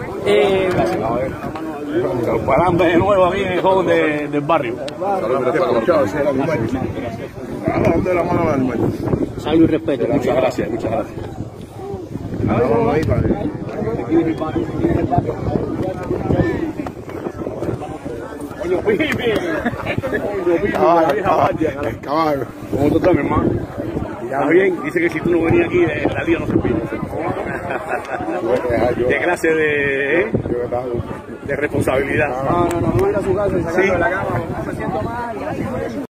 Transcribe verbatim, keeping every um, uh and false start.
Eh, Los palambres de nuevo aquí en el joven de, del barrio. Salud y respeto. Muchas gracias, muchas gracias. Coño, Pipe. Caballo. ¿Cómo tú estás, mi hermano? ¿Está bien? Dice que si tú no venías aquí, la liga no se pide. ¿Qué clase de, eh? de responsabilidad? No, no, no, no ir a su casa y sacarlo de la cama. Me siento mal.